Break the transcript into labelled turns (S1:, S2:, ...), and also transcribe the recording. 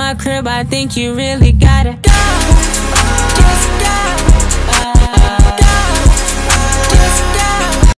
S1: my crib, I think you really gotta go.